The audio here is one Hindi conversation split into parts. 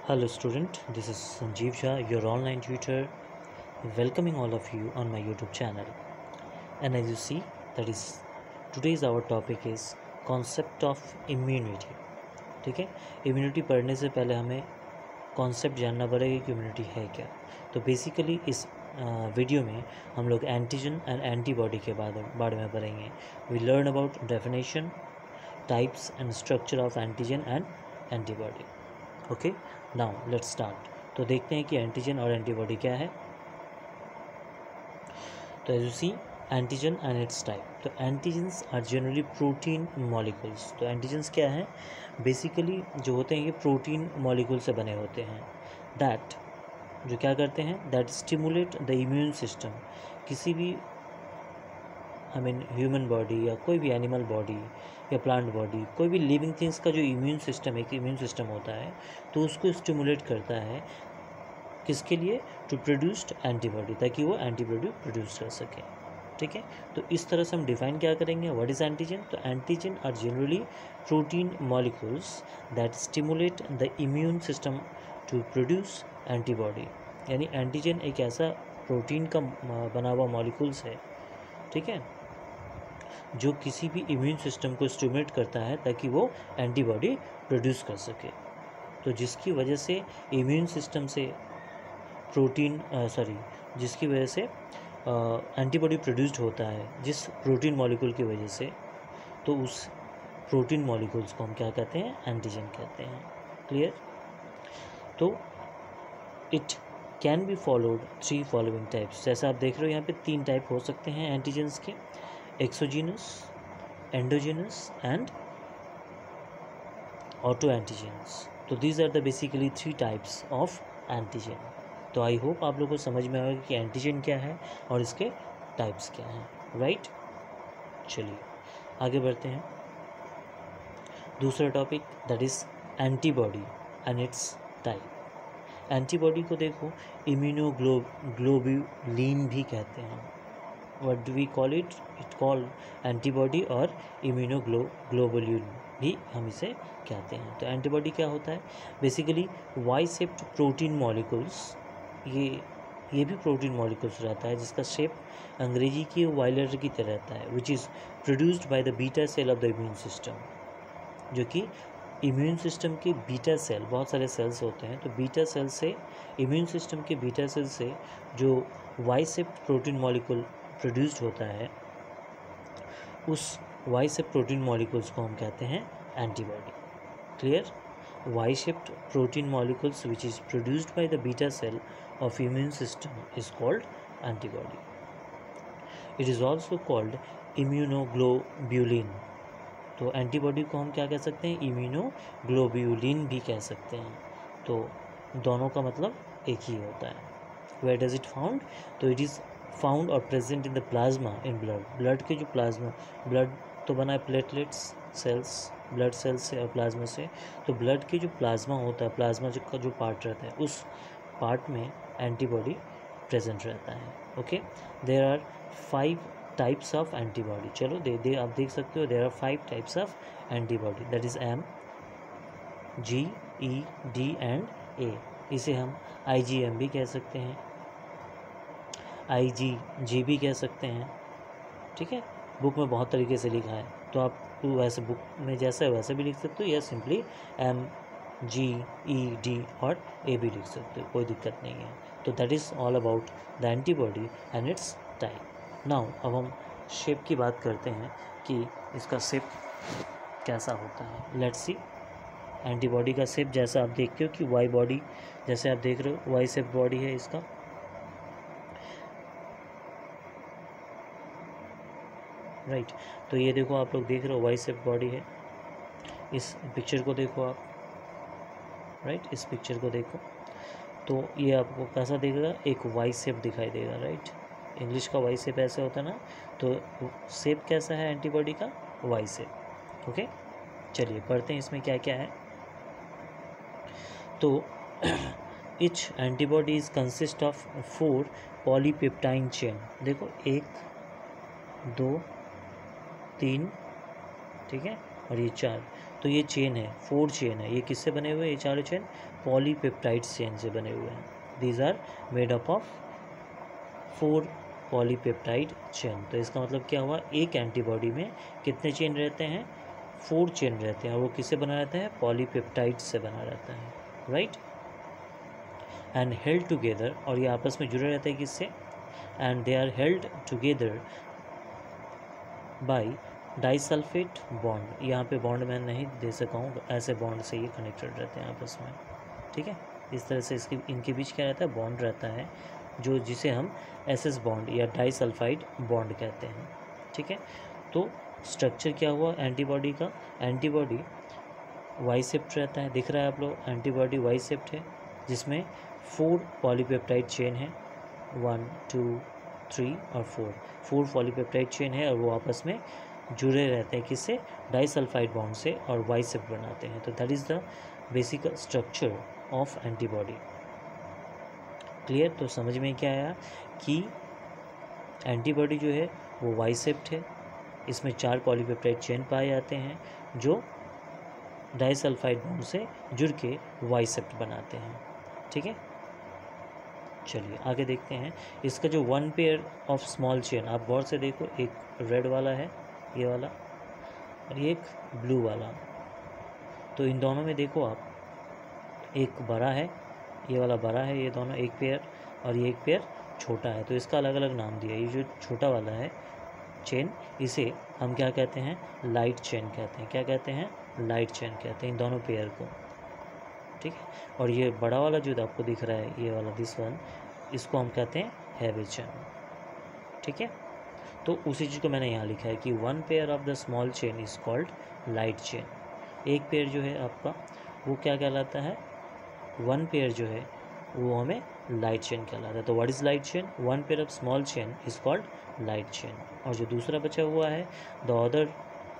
Hello student, this is Sanjeev Jha, your online tutor, welcoming all of you on my YouTube channel. And as you see, that is today's our topic is concept of immunity. ठीक है, इम्यूनिटी पढ़ने से पहले हमें कॉन्सेप्ट जानना पड़ेगा कि इम्यूनिटी है क्या. तो बेसिकली इस वीडियो में हम लोग एंटीजन एंड एंटीबॉडी के बारे में पढ़ेंगे. We learn about definition, types and structure of antigen and antibody. Okay, now let's start. तो देखते हैं कि एंटीजन और एंटीबॉडी क्या है. तो as you see, antigen and its type. तो antigens are generally protein molecules. तो एंटीजन्स क्या है? बेसिकली जो होते हैं ये प्रोटीन मॉलिक्यूल से बने होते हैं. दैट जो क्या करते हैं, that stimulate the immune system. किसी भी ह्यूमन बॉडी या कोई भी एनिमल बॉडी या प्लांट बॉडी, कोई भी लिविंग थिंग्स का जो इम्यून सिस्टम, एक इम्यून सिस्टम होता है, तो उसको स्टिमुलेट करता है. किसके लिए? टू प्रोड्यूस्ड एंटीबॉडी, ताकि वो एंटीबॉडी प्रोड्यूस कर सके. ठीक है, तो इस तरह से हम डिफाइन क्या करेंगे, व्हाट इज़ एंटीजन. तो antigen are generally protein molecules that stimulate the immune system to produce antibody. यानी एंटीजन एक ऐसा प्रोटीन का बना हुआ मॉलिक्यूल्स है, ठीक है, जो किसी भी इम्यून सिस्टम को स्टिमुलेट करता है ताकि वो एंटीबॉडी प्रोड्यूस कर सके. तो जिसकी वजह से इम्यून सिस्टम से जिसकी वजह से एंटीबॉडी प्रोड्यूस्ड होता है जिस प्रोटीन मॉलिक्यूल की वजह से, तो उस प्रोटीन मॉलिक्यूल्स को हम क्या कहते हैं, एंटीजन कहते हैं. क्लियर? तो it can be followed 3 following types. जैसा आप देख रहे हो यहाँ पे 3 टाइप हो सकते हैं एंटीजन्स के: exogenous, endogenous and auto antigens. तो these are the basically 3 types of antigen. तो आई होप आप लोगों को समझ में आएगा कि एंटीजन क्या है और इसके टाइप्स क्या हैं. राइट, चलिए आगे बढ़ते हैं. दूसरा topic, that is antibody and its type. Antibody को देखो, इम्यूनोग्लोबुलिन भी कहते हैं. What do we call it? It call antibody और इम्यूनोग्लोबुलिन भी हम इसे कहते हैं. तो एंटीबॉडी क्या होता है? Basically Y shaped protein molecules. ये भी प्रोटीन मॉलिक्यूल्स रहता है जिसका शेप अंग्रेजी की वायलर की तरह रहता है, which is produced by the beta cell of the immune system. जो कि इम्यून सिस्टम के बीटा सेल, बहुत सारे सेल्स होते हैं, तो बीटा सेल से, इम्यून सिस्टम के बीटा सेल से जो Y shaped protein molecule produced होता है, उस वाई शेप्ड प्रोटीन मॉलिक्यूल्स को हम कहते हैं antibody. Clear? Y shaped protein molecules which is produced by the beta cell of immune system is called antibody. It is also called immunoglobulin. तो एंटीबॉडी को हम क्या कह सकते हैं, इम्यूनोग्लोबुलिन भी कह सकते हैं. तो दोनों का मतलब एक ही होता है. Where does it found? तो it is found or present in the plasma in blood. Blood के जो प्लाज्मा, ब्लड तो बना है प्लेटलेट्स सेल्स, ब्लड सेल्स से और प्लाज्मा से. तो ब्लड के जो प्लाज्मा होता है, प्लाज्मा का जो पार्ट रहता है, उस पार्ट में एंटीबॉडी प्रेजेंट रहता है. Okay, there are 5 types of antibody. चलो दे आप देख सकते हो, there are 5 types of antibody. That is M, G, E, D and A. इसे हम IgM भी कह सकते हैं, IgG भी कह सकते हैं. ठीक है, बुक में बहुत तरीके से लिखा है, तो आप वैसे बुक में जैसा है वैसे भी लिख सकते हो, या simply M, G, E, D और A भी लिख सकते हो, कोई दिक्कत नहीं है. तो that is all about the antibody and its type. Now अब हम शेप की बात करते हैं कि इसका शेप कैसा होता है. Let's see. एंटीबॉडी का शेप जैसा आप देखते हो कि वाई बॉडी, जैसे आप देख रहे हो वाई शेप बॉडी है इसका. राइट, तो ये देखो आप लोग देख रहे हो वाई शेप बॉडी है. इस पिक्चर को देखो आप. राइट, इस पिक्चर को देखो तो ये आपको कैसा दिखेगा, एक वाई शेप दिखाई देगा. राइट, इंग्लिश का वाई शेप ऐसे होता है ना, तो शेप कैसा है एंटीबॉडी का, वाई शेप. ओके, चलिए पढ़ते हैं इसमें क्या क्या है. तो each antibody is consist of 4 polypeptide chain. देखो 1, 2, 3, ठीक है, और ये 4. तो ये चेन है, 4 चेन है। ये किससे बने हुए हैं? ये चारों चेन पॉलीपेप्टाइड चेन से बने हुए हैं। These are made up of 4 polypeptide chain. तो इसका मतलब क्या हुआ? एक एंटीबॉडी में कितने चेन रहते हैं? 4 चेन रहते हैं। और वो किससे बना रहता है? पॉलीपेप्टाइड से बना रहता है, राइट। एंड हेल्ड टुगेदर, और ये आपस में जुड़े रहते हैं किससे? And they are held together by disulphate bond. यहाँ पे बॉन्ड मैं नहीं दे सका हूँ, ऐसे बॉन्ड से ये कनेक्टेड रहते हैं आपस में, ठीक है। इस तरह से इनके बीच क्या रहता है? बॉन्ड रहता है, जिसे हम एसएस बॉन्ड या डाइसल्फाइड बॉन्ड कहते हैं, ठीक है। तो स्ट्रक्चर क्या हुआ एंटीबॉडी का? एंटीबॉडी वाई शेप्ड रहता है, दिख रहा है आप लोग? एंटीबॉडी वाई शेप्ड है, जिसमें 4 पॉलीपेप्टाइड चेन है, 1 2 3 और 4 पॉलीपेप्टाइड चेन है, और वो आपस में जुड़े रहते हैं किससे? डाइसल्फाइड बॉन्ड से, और वाई शेप्ड बनाते हैं। तो that is the basic structure of antibody. Clear? तो समझ में क्या आया कि एंटीबॉडी जो है वो वाई शेप्ड है, इसमें 4 पॉलीपेप्टाइड चेन पाए जाते हैं जो डाइसल्फाइड बॉन्ड से जुड़ के वाई शेप्ड बनाते हैं, ठीक है। चलिए आगे देखते हैं। इसका जो 1 पेयर ऑफ स्मॉल चेन, आप गौर से देखो, एक रेड वाला है ये वाला, और एक ब्लू वाला। तो इन दोनों में देखो आप, एक बड़ा है, ये वाला बड़ा है, ये दोनों एक पेयर, और ये एक पेयर छोटा है। तो इसका अलग अलग नाम दिया। ये जो छोटा वाला है चेन, इसे हम क्या कहते हैं? लाइट चेन कहते हैं। क्या कहते हैं? लाइट चेन कहते हैं इन दोनों पेयर को, ठीक है। और ये बड़ा वाला जो आपको दिख रहा है, ये वाला दिस वन, इसको हम कहते हैं हैवी चेन, ठीक है। तो उसी चीज़ को मैंने यहाँ लिखा है कि 1 pair of the small chain is called light chain. एक पेयर जो है आपका वो क्या कहलाता है? 1 पेयर जो है वो हमें लाइट चेन कहलाता है। तो what is light chain? 1 pair of small chain is called light chain. और जो दूसरा बचा हुआ है, the other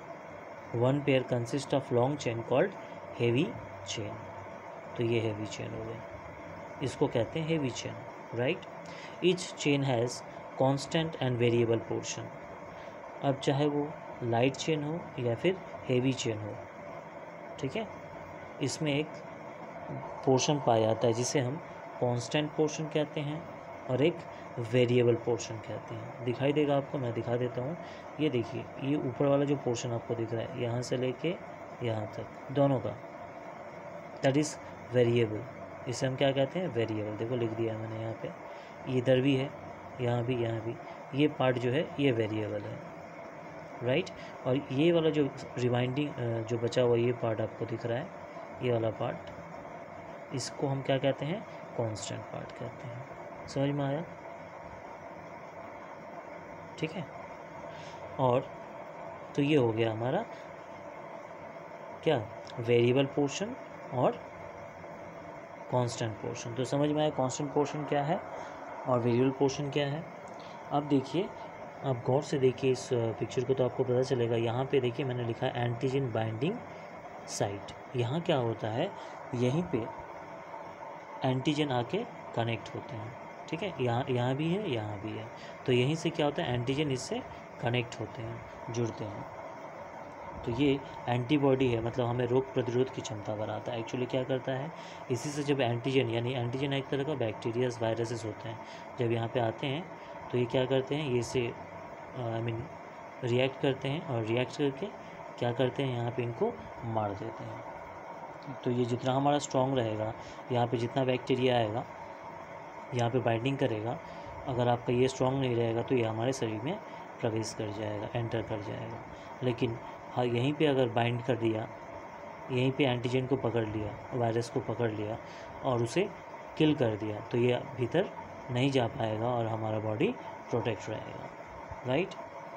1 pair consist of long chain called heavy chain. तो ये हेवी चेन हो गया, इसको कहते हैं heavy chain, right. Each chain has constant and variable portion. अब चाहे वो लाइट चेन हो या फिर हेवी चेन हो, ठीक है, इसमें एक पोर्शन पाया जाता है जिसे हम कांस्टेंट पोर्शन कहते हैं और एक वेरिएबल पोर्शन कहते हैं। दिखाई देगा आपको, मैं दिखा देता हूँ। ये देखिए, ये ऊपर वाला जो पोर्शन आपको दिख रहा है, यहाँ से लेके यहाँ तक दोनों का, दैट इज़ वेरिएबल। इसे हम क्या कहते हैं? वेरिएबल। देखो लिख दिया है मैंने यहाँ पे, इधर भी है, यहाँ भी, यहाँ भी। ये पार्ट जो है ये वेरिएबल है, राइट। और ये वाला जो रिमाइंडिंग जो बचा हुआ ये पार्ट आपको दिख रहा है, ये वाला पार्ट, इसको हम क्या कहते हैं? कांस्टेंट पार्ट कहते हैं। समझ में आया? ठीक है। और तो ये हो गया हमारा क्या? वेरिएबल पोर्शन और कांस्टेंट पोर्शन। तो समझ में आया कांस्टेंट पोर्शन क्या है और वेरिएबल पोर्शन क्या है। अब देखिए, आप गौर से देखिए इस पिक्चर को, तो आपको पता चलेगा। यहाँ पे देखिए मैंने लिखा है एंटीजन बाइंडिंग साइट। यहाँ क्या होता है, यहीं पे एंटीजन आके कनेक्ट होते हैं, ठीक है। यहाँ भी है, यहाँ भी है। तो यहीं से क्या होता है, एंटीजन इससे कनेक्ट होते हैं, जुड़ते हैं। तो ये एंटीबॉडी है, मतलब हमें रोग प्रतिरोध की क्षमता बढ़ाता है। एक्चुअली क्या करता है, इसी से जब एंटीजन, यानी एंटीजन एक तरह का बैक्टीरियाज वायरसेस होते हैं, जब यहाँ पे आते हैं तो ये क्या करते हैं, ये से रिएक्ट करते हैं, और रिएक्ट करके क्या करते हैं, यहाँ पे इनको मार देते हैं। तो ये जितना हमारा स्ट्रॉन्ग रहेगा, यहाँ पे जितना बैक्टीरिया आएगा, यहाँ पे बाइंडिंग करेगा, अगर आपका ये स्ट्रॉन्ग नहीं रहेगा तो ये हमारे शरीर में प्रवेश कर जाएगा, एंटर कर जाएगा। लेकिन हाँ, यहीं पे अगर बाइंड कर दिया, यहीं पे एंटीजन को पकड़ लिया, वायरस को पकड़ लिया और उसे किल कर दिया, तो ये भीतर नहीं जा पाएगा और हमारा बॉडी प्रोटेक्ट रहेगा, राइट।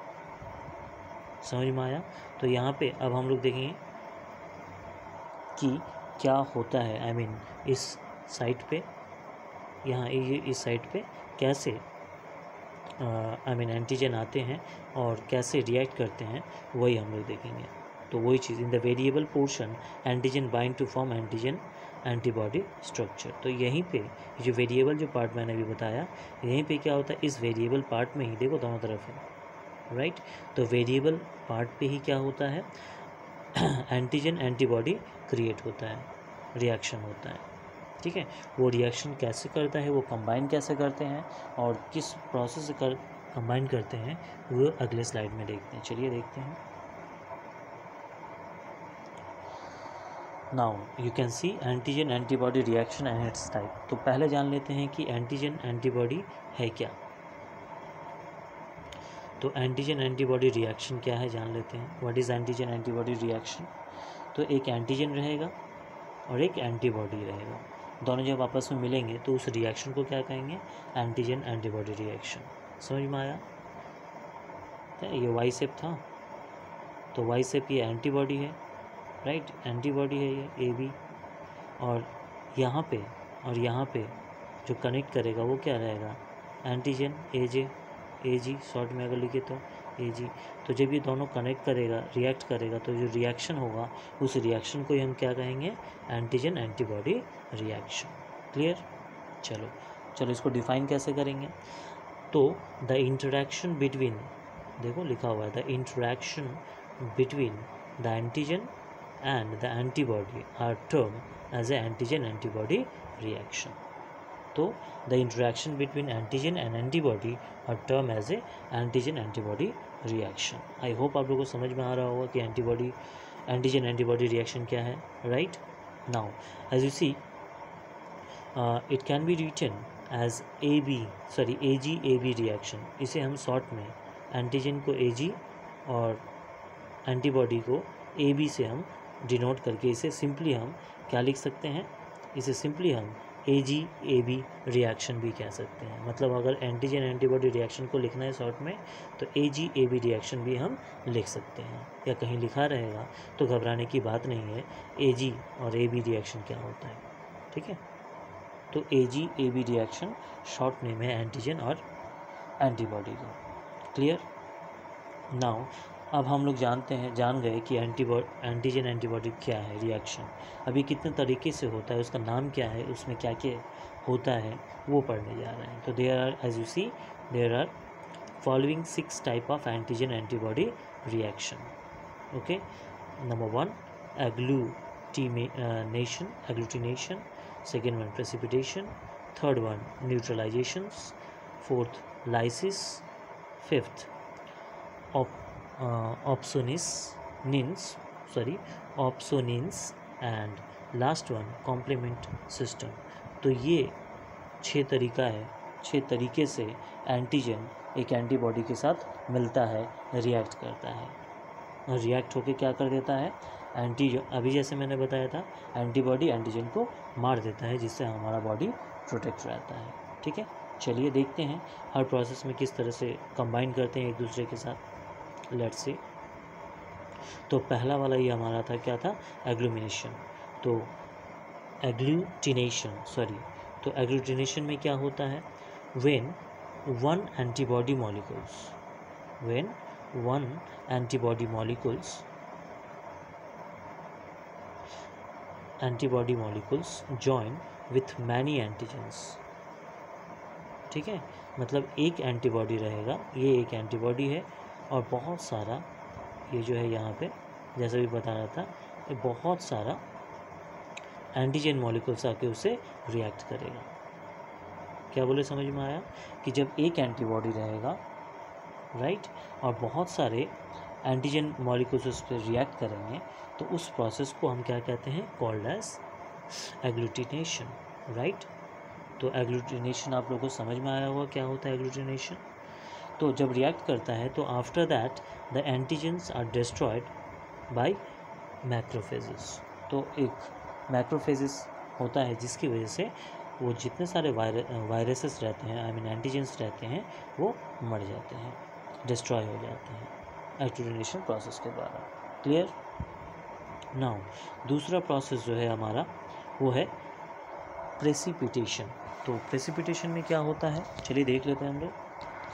समझ में आया। तो यहाँ पे अब हम लोग देखेंगे कि क्या होता है, आई मीन इस साइट पे, यहाँ ये इस साइट पे कैसे एंटीजन आते हैं और कैसे रिएक्ट करते हैं, वही हम लोग देखेंगे। तो वही चीज़, in the variable portion antigen bind to form antigen antibody structure. तो यहीं पे जो वेरिएबल जो पार्ट मैंने अभी बताया, यहीं पे क्या होता है, इस वेरिएबल पार्ट में ही देखो दोनों तरफ है, राइट। तो वेरिएबल पार्ट पे ही क्या होता है, एंटीजन एंटीबॉडी क्रिएट होता है, रिएक्शन होता है, ठीक है। वो रिएक्शन कैसे करता है, वो कंबाइन कैसे करते हैं और किस प्रोसेस से कंबाइन करते हैं, वो अगले स्लाइड में देखते हैं। चलिए देखते हैं। Now you can see antigen antibody reaction and its type. तो पहले जान लेते हैं कि एंटीजन एंटीबॉडी है क्या। तो एंटीजन एंटीबॉडी रिएक्शन क्या है जान लेते हैं। What is antigen antibody reaction? तो एक एंटीजन रहेगा और एक एंटीबॉडी रहेगा, दोनों जब आपस में मिलेंगे तो उस रिएक्शन को क्या कहेंगे, एंटीजन एंटीबॉडी रिएक्शन। समझ में आया? ये वाई शेप था, तो वाई शेप ये एंटीबॉडी है, राइट, एंटीबॉडी है ये ए बी, और यहाँ पे जो कनेक्ट करेगा वो क्या रहेगा, एंटीजन ए जी शॉर्ट में अगर लिखे तो ए जी। तो जब ये दोनों कनेक्ट करेगा, रिएक्ट करेगा, तो जो रिएक्शन होगा उस रिएक्शन को ही हम क्या कहेंगे, एंटीजन एंटीबॉडी रिएक्शन। क्लियर? चलो इसको डिफाइन कैसे करेंगे। तो द इंटरेक्शन बिटवीन, देखो लिखा हुआ है, the interaction between the antigen and the antibody are termed as a antigen antibody reaction. तो the interaction between antigen and antibody are termed as a antigen antibody reaction. I hope आप लोगों को समझ में आ रहा होगा कि antigen antibody reaction क्या है, right? Now as you see it can be written as AG-AB reaction. इसे हम शॉर्ट में एंटीजन को AG और एंटीबॉडी को AB से हम डिनोट करके इसे सिंपली हम क्या लिख सकते हैं, इसे सिंपली हम AG-AB रिएक्शन भी कह सकते हैं। मतलब अगर एंटीजन एंटीबॉडी रिएक्शन को लिखना है शॉर्ट में तो AG-AB रिएक्शन भी हम लिख सकते हैं, या कहीं लिखा रहेगा तो घबराने की बात नहीं है। AG और AB रिएक्शन क्या होता है, ठीक है। तो AG-AB रिएक्शन शॉर्ट नेम है एंटीजन और एंटीबॉडी का। क्लियर? नाउ अब हम लोग जान गए कि एंटीजन एंटीबॉडी क्या है रिएक्शन। अभी कितने तरीके से होता है, उसका नाम क्या है, उसमें क्या क्या होता है, वो पढ़ने जा रहे हैं। तो there are, as you see, there are following 6 type of antigen antibody reaction. Okay, number 1 agglutination, second one precipitation, third one neutralisations, fourth lysis, fifth opsonins and last one complement system. तो ये 6 तरीके से एंटीजन एक एंटीबॉडी के साथ मिलता है, रिएक्ट करता है, और रिएक्ट होके क्या कर देता है, एंटीजन, अभी जैसे मैंने बताया था, एंटीबॉडी एंटीजन को मार देता है, जिससे हमारा बॉडी प्रोटेक्ट रहता है। ठीक है, चलिए देखते हैं हर प्रोसेस में किस तरह से कंबाइन करते हैं एक दूसरे के साथ। Let's see. तो पहला वाला ये हमारा था, क्या था, एग्लूटिनेशन। तो एग्लूटिनेशन में क्या होता है, when one antibody molecules join with many antigens. ठीक है, मतलब एक एंटीबॉडी रहेगा, ये एक एंटीबॉडी है और बहुत सारा, ये जो है यहाँ पे जैसा भी बता रहा था, ये बहुत सारा एंटीजन मॉलिक्यूल्स आके उसे रिएक्ट करेगा। क्या बोले, समझ में आया कि जब एक एंटीबॉडी रहेगा, राइट, और बहुत सारे एंटीजन मॉलिक्यूल्स उस पर रिएक्ट करेंगे, तो उस प्रोसेस को हम क्या कहते हैं, कॉल्ड एज एग्लूटिनेशन, राइट। तो एग्लूटिनेशन आप लोगों को समझ में आया होगा क्या होता है एग्लूटिनेशन। तो जब रिएक्ट करता है तो after that the antigens are destroyed by macrophages. तो एक मैक्रोफेजेस होता है जिसकी वजह से वो जितने सारे वायरसेस रहते हैं, आई मीन एंटीजन्स रहते हैं, वो मर जाते हैं, डिस्ट्रॉय हो जाते हैं एग्लूटिनेशन प्रोसेस के द्वारा। क्लियर? नाउ दूसरा प्रोसेस जो है हमारा वो है प्रेसिपिटेशन। तो प्रेसिपिटेशन में क्या होता है, चलिए देख लेते हैं हम लोग।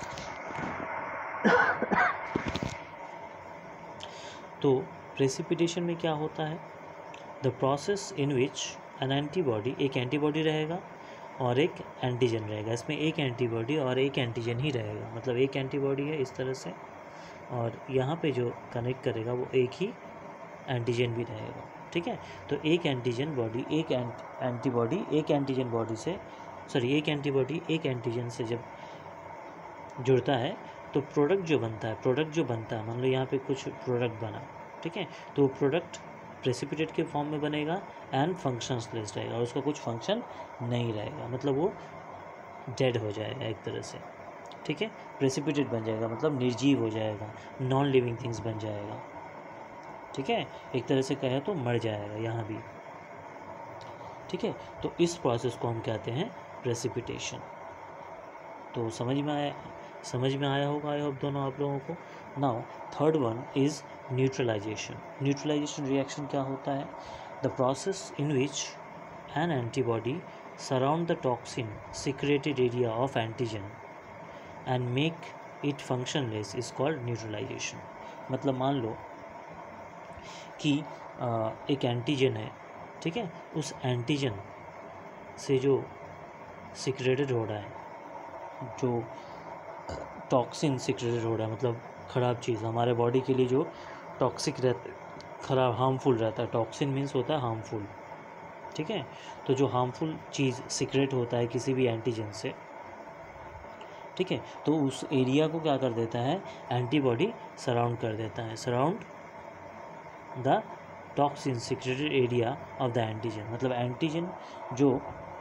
तो प्रेसिपिटेशन में क्या होता है, the process in which an antibody, एक एंटीबॉडी रहेगा और एक एंटीजन रहेगा। इसमें एक एंटीबॉडी और एक एंटीजन ही रहेगा, मतलब एक एंटीबॉडी है इस तरह से, और यहाँ पे जो कनेक्ट करेगा वो एक ही एंटीजन भी रहेगा, ठीक है। तो एक एंटीजन बॉडी एक एंटीबॉडी एक एंटीजन बॉडी से एक एंटीबॉडी एक एंटीजन से जब जुड़ता है तो प्रोडक्ट जो बनता है मान लो यहाँ पे कुछ प्रोडक्ट बना, ठीक है, तो वो प्रोडक्ट प्रेसिपिटेट के फॉर्म में बनेगा एंड फंक्शनलेस रहेगा, और उसका कुछ फंक्शन नहीं रहेगा, मतलब वो डेड हो जाएगा एक तरह से, ठीक है। प्रेसिपिटेट बन जाएगा मतलब निर्जीव हो जाएगा, नॉन लिविंग थिंग्स बन जाएगा, ठीक है, एक तरह से कहे तो मर जाएगा यहाँ भी, ठीक है। तो इस प्रोसेस को हम कहते हैं प्रेसिपिटेशन। तो समझ में आया होगा आई होप दोनों आप लोगों को। Now third one is neutralisation. Neutralisation reaction क्या होता है? The process in which an antibody surround the toxin secreted area of antigen and make it functionless is called neutralisation. मतलब मान लो कि एक एंटीजन है, ठीक है, उस एंटीजन से जो सिक्रेटेड हो रहा है, जो टॉक्सिन सिक्रेटेड हो रहा है, मतलब ख़राब चीज़ हमारे बॉडी के लिए जो टॉक्सिक रहता है, ख़राब हार्मफुल रहता है, टॉक्सिन मीन्स होता है हार्मफुल, ठीक है। तो जो हार्मफुल चीज़ सिक्रेट होता है किसी भी एंटीजन से, ठीक है, तो उस एरिया को क्या कर देता है, एंटीबॉडी सराउंड कर देता है, surround the toxin secreted area of the antigen. मतलब एंटीजन जो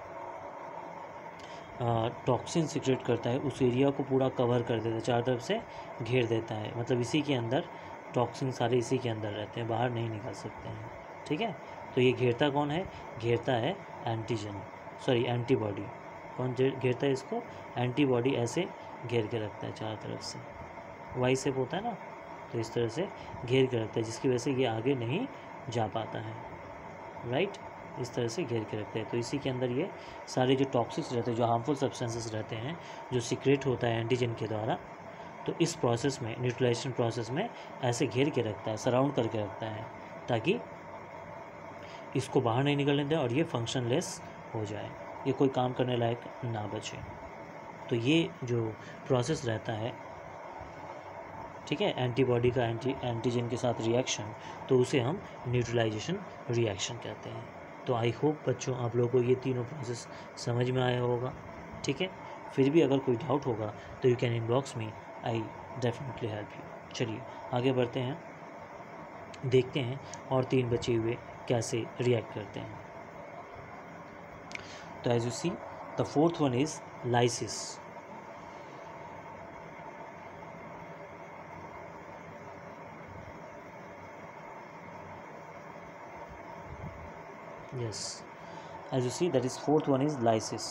टॉक्सिन सिक्रेट करता है उस एरिया को पूरा कवर कर देता है, चारों तरफ से घेर देता है, मतलब इसी के अंदर टॉक्सिन सारे इसी के अंदर रहते हैं, बाहर नहीं निकल सकते हैं, ठीक है। तो ये घेरता कौन है? घेरता है एंटीबॉडी। कौन घेरता है इसको? एंटीबॉडी ऐसे घेर के रखता है चारों तरफ से, वाई शेप होता है ना, तो इस तरह से घेर के रखता है, जिसकी वजह से ये आगे नहीं जा पाता है, राइट, इस तरह से घेर के रखते हैं। तो इसी के अंदर ये सारे जो टॉक्सिक्स रहते हैं, जो हार्मफुल सब्सटेंसेस रहते हैं, जो सीक्रेट होता है एंटीजन के द्वारा, तो इस प्रोसेस में, न्यूट्रलाइजेशन प्रोसेस में ऐसे घेर के रखता है, सराउंड करके रखता है, ताकि इसको बाहर नहीं निकलने दें और ये फंक्शनलेस हो जाए, ये कोई काम करने लायक ना बचे। तो ये जो प्रोसेस रहता है, ठीक है, एंटीबॉडी का एंटीजन के साथ रिएक्शन, तो उसे हम न्यूट्रलाइजेशन रिएक्शन कहते हैं। तो आई होप बच्चों आप लोगों को ये तीनों प्रोसेस समझ में आया होगा, ठीक है। फिर भी अगर कोई डाउट होगा तो you can inbox me, I definitely help you. चलिए आगे बढ़ते हैं, देखते हैं और 3 बचे हुए कैसे रिएक्ट करते हैं। तो as you see the fourth one is lysis. Yes, as you see that is fourth one is lysis.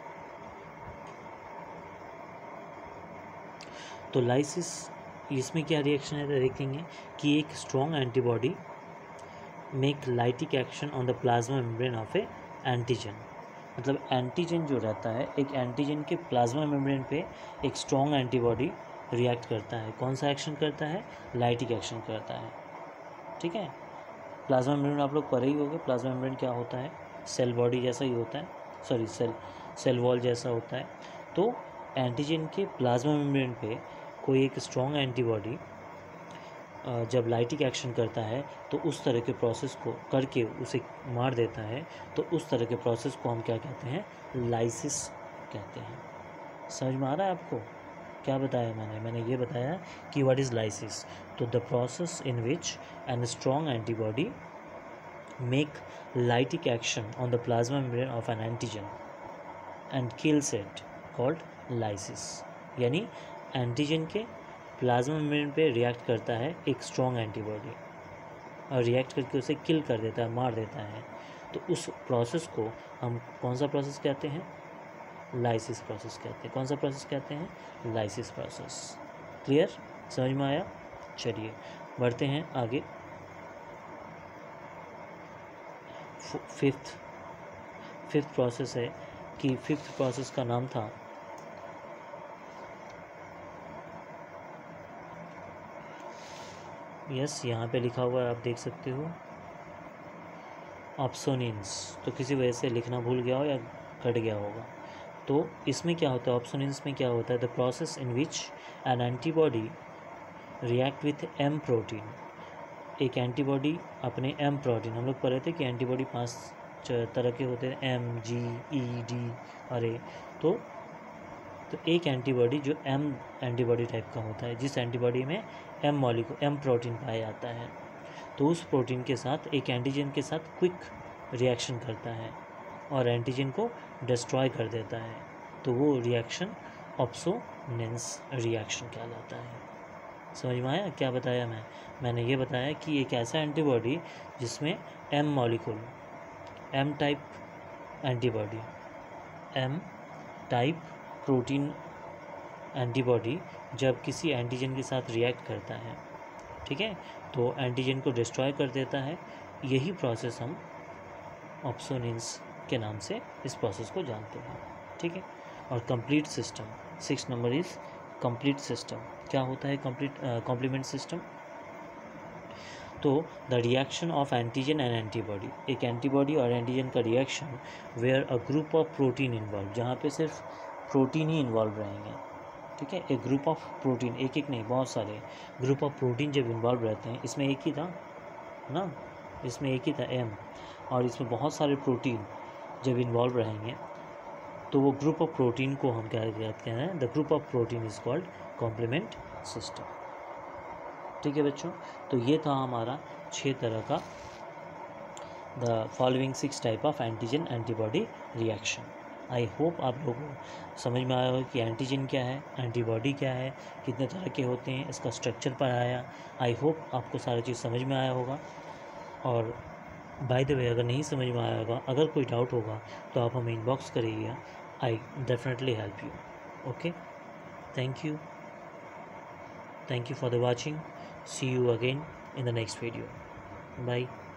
तो लाइसिस इसमें क्या रिएक्शन है देखेंगे कि एक strong antibody make lytic action on the plasma membrane of a antigen. मतलब एंटीजन जो रहता है, एक एंटीजन के प्लाज्मा मेम्ब्रेन पे एक स्ट्रॉन्ग एंटीबॉडी रिएक्ट करता है। कौन सा एक्शन करता है? लाइटिक एक्शन करता है, ठीक है। प्लाज्मा मेम्ब्रेन आप लोग पढ़े ही होंगे, प्लाज्मा मेम्ब्रेन क्या होता है? सेल बॉडी जैसा ही होता है, सॉरी सेल वॉल जैसा होता है। तो एंटीजन के प्लाज्मा मेम्ब्रेन पे कोई एक स्ट्रॉन्ग एंटीबॉडी जब लाइटिक एक्शन करता है तो उस तरह के प्रोसेस को करके उसे मार देता है, तो उस तरह के प्रोसेस को हम क्या कहते हैं? लाइसिस कहते हैं। समझ में आ रहा है आपको? क्या बताया मैंने ये बताया कि व्हाट इज़ लाइसिस। तो the process in which an strong antibody make lytic action on the plasma membrane of an antigen and kills it, called lysis. यानी एंटीजन के प्लाज्मा मेम्ब्रेन पे रिएक्ट करता है एक स्ट्रॉन्ग एंटीबॉडी और रिएक्ट करके उसे किल कर देता है, मार देता है। तो उस प्रोसेस को हम कौन सा प्रोसेस कहते हैं? लाइसिस प्रोसेस कहते हैं। कौन सा प्रोसेस कहते हैं? Lysis process. क्लियर? समझ में आया? चलिए बढ़ते हैं आगे। फिफ्थ प्रोसेस है कि फिफ्थ प्रोसेस का नाम था यहाँ पे लिखा हुआ है, आप देख सकते हो, ऑप्सोनिन्स। तो किसी वजह से लिखना भूल गया हो या कट गया होगा। तो इसमें क्या होता है? ऑप्सोनिन्स में क्या होता है? The process in which an antibody react with M protein एक एंटीबॉडी अपने एम प्रोटीन, हम लोग पढ़ रहे थे कि एंटीबॉडी 5 तरह के होते हैं, एम, जी, ई, डी और ए। तो एक एंटीबॉडी जो एम एंटीबॉडी टाइप का होता है, जिस एंटीबॉडी में एम प्रोटीन पाया जाता है, तो उस प्रोटीन के साथ एक एंटीजन के साथ क्विक रिएक्शन करता है और एंटीजन को डिस्ट्रॉय कर देता है, तो वो रिएक्शन ऑप्सोनेंस रिएक्शन कहलाता है। समझ में आया क्या बताया मैंने ये बताया कि एक ऐसा एंटीबॉडी जिसमें M molecule, M type antibody, M type protein antibody जब किसी एंटीजन के साथ रिएक्ट करता है, ठीक है, तो एंटीजन को डिस्ट्रॉय कर देता है। यही प्रोसेस हम ऑप्सोनेंस के नाम से इस प्रोसेस को जानते हैं, ठीक है। और complete system, 6 number is complete system. क्या होता है कॉम्प्लीमेंट सिस्टम? तो the reaction of antigen and antibody, एक एंटीबॉडी और एंटीजन का reaction where a group of protein involve, जहाँ पे सिर्फ प्रोटीन ही इन्वॉल्व रहेंगे, ठीक है। एक ग्रुप ऑफ प्रोटीन, एक नहीं बहुत सारे ग्रुप ऑफ प्रोटीन जब इन्वॉल्व रहते हैं, इसमें एक ही था ना, इसमें एक ही था एम, और इसमें बहुत सारे प्रोटीन जब इन्वॉल्व रहेंगे तो वो ग्रुप ऑफ प्रोटीन को हम क्या कहते हैं, the group of protein is called complement system, ठीक है बच्चों। तो ये था हमारा 6 तरह का the following 6 type of antigen antibody reaction. I hope आप लोगों को समझ में आया हो कि एंटीजन क्या है, एंटीबॉडी क्या है, कितने तरह के होते हैं, इसका स्ट्रक्चर पढ़ाया। आई होप आपको सारी चीज़ समझ में आया होगा। और बाय द वे, अगर नहीं समझ में आया होगा, अगर कोई डाउट होगा तो आप हमें इनबॉक्स करिएगा, I definitely help you. Okay, thank you for the watching. See you again in the next video. Bye.